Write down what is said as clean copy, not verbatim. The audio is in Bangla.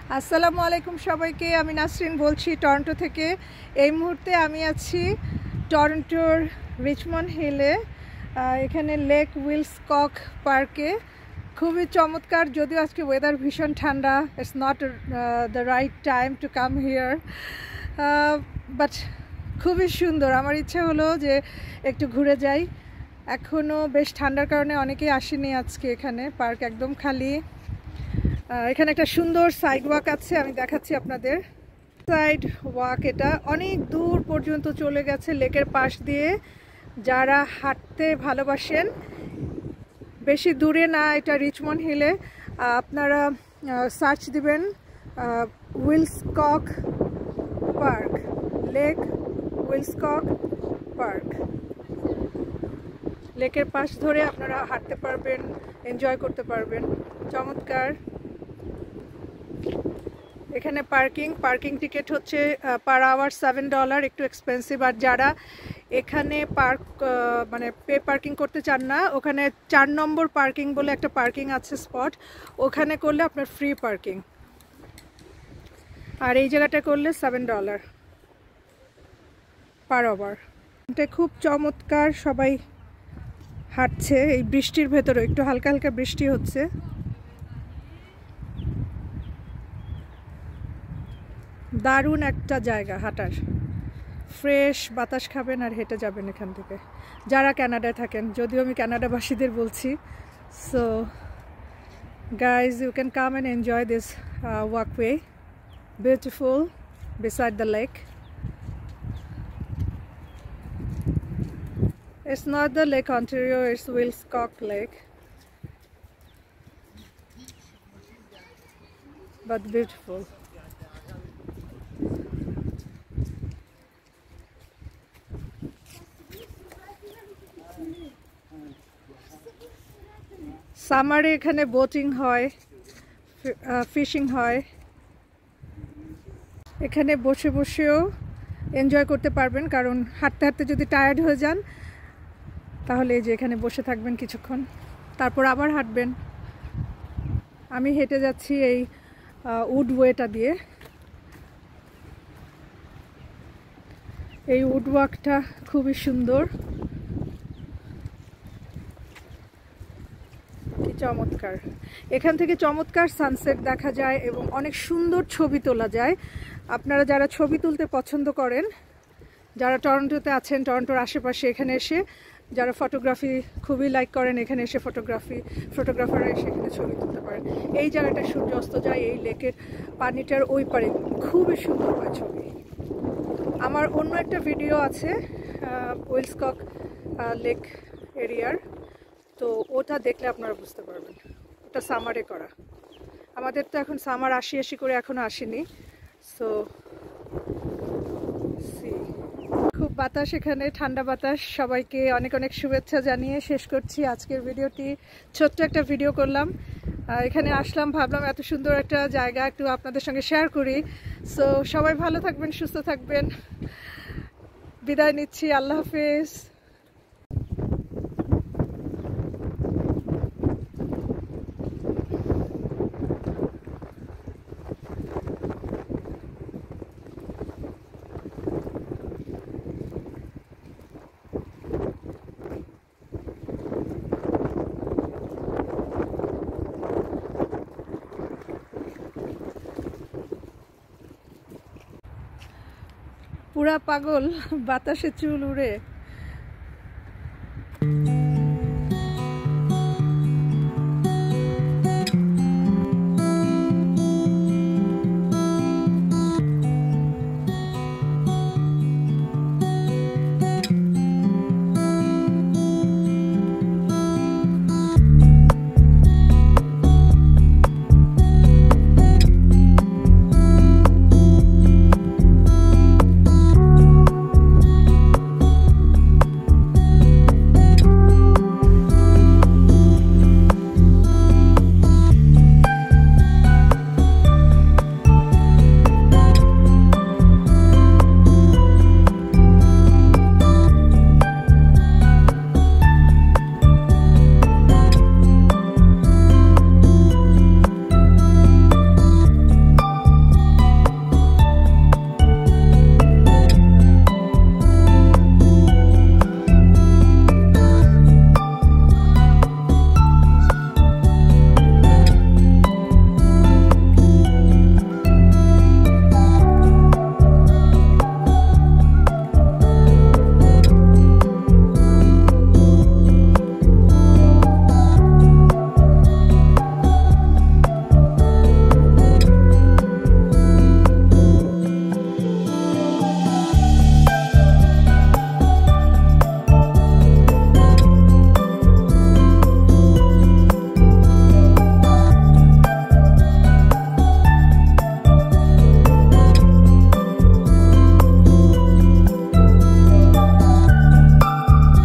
আসসালামু আলাইকুম সবাইকে। আমি নাসরিন বলছি টরন্টো থেকে। এই মুহূর্তে আমি আছি টরন্টোর রিচমন্ড হিলে। এখানে লেক উইলকক পার্কে। খুবই চমৎকার, যদিও আজকে ওয়েদার ভীষণ ঠান্ডা। It's not the right time to come here, but খুবই সুন্দর। আমার ইচ্ছে হলো যে একটু ঘুরে যাই। এখনও বেশ ঠান্ডার কারণে অনেকেই আসেনি আজকে। এখানে পার্ক একদম খালি। এখানে একটা সুন্দর সাইড ওয়াক আছে, আমি দেখাচ্ছি আপনাদের। সাইড ওয়াক এটা অনেক দূর পর্যন্ত চলে গেছে লেকের পাশ দিয়ে। যারা হাঁটতে ভালোবাসেন, বেশি দূরে না এটা রিচমন্ড হিলে। আপনারা সার্চ দিবেন Wilcox Park, lake Wilcox Park. লেকের পাশ ধরে আপনারা হাঁটতে পারবেন, এনজয় করতে পারবেন। চমৎকার। এখানে পার্কিং টিকিট হচ্ছে পার আওয়ার $7, একটু এক্সপেন্সিভ। আর যারা এখানে মানে পে পার্কিং করতে চান না, ওখানে 4 নম্বর পার্কিং বলে একটা পার্কিং আছে স্পট, ওখানে করলে আপনার ফ্রি পার্কিং। আর এই জায়গাটা করলে $7 পার আওয়ার। এটা খুব চমৎকার। সবাই হাঁটছে এই বৃষ্টির ভেতরে, একটু হালকা হালকা বৃষ্টি হচ্ছে। দারুণ একটা জায়গা হাঁটার। ফ্রেশ বাতাস খাবেন আর হেঁটে যাবেন এখান থেকে, যারা কানাডায় থাকেন। যদিও আমি কানাডাবাসীদের বলছি। So guys, you can come and enjoy this walkway, beautiful beside the lake. It's not the Lake Ontario, it's Wilcox Lake, but beautiful. সামারে এখানে বোটিং হয়, ফিশিং হয়। এখানে বসে বসেও এনজয় করতে পারবেন, কারণ হাঁটতে হাঁটতে যদি টায়ার্ড হয়ে যান তাহলে এই যে এখানে বসে থাকবেন কিছুক্ষণ, তারপর আবার হাঁটবেন। আমি হেঁটে যাচ্ছি এই উডওয়েটা দিয়ে। এই উডওয়াকটা খুবই সুন্দর, কি চমৎকার। এখান থেকে চমৎকার সানসেট দেখা যায় এবং অনেক সুন্দর ছবি তোলা যায়। আপনারা যারা ছবি তুলতে পছন্দ করেন, যারা টরন্টোতে আছেন, টরন্টোর আশেপাশে, এখানে এসে যারা ফটোগ্রাফি খুবই লাইক করেন, এখানে এসে ফটোগ্রাফাররা এসে এখানে ছবি তুলতে পারেন। এই জায়গাটা সূর্য অস্ত যায় এই লেকের পানিটার ওই পারে, খুবই সুন্দর হয় ছবি। আমার অন্য একটা ভিডিও আছে উইলকক লেক এরিয়ার, তো ওটা দেখলে আপনারা বুঝতে পারবেন। ওটা সামারে করা। আমাদের তো এখন সামার আসি করে এখনো আসেনি। সো খুব বাতাস এখানে, ঠান্ডা বাতাস। সবাইকে অনেক অনেক শুভেচ্ছা জানিয়ে শেষ করছি আজকের ভিডিওটি। ছোট্ট একটা ভিডিও করলাম, এখানে আসলাম, ভাবলাম এত সুন্দর একটা জায়গা একটু আপনাদের সঙ্গে শেয়ার করি। সো সবাই ভালো থাকবেন, সুস্থ থাকবেন। বিদায় নিচ্ছি, আল্লাহ হাফেজ। পুরা পাগল, বাতাসে চুল উড়ে।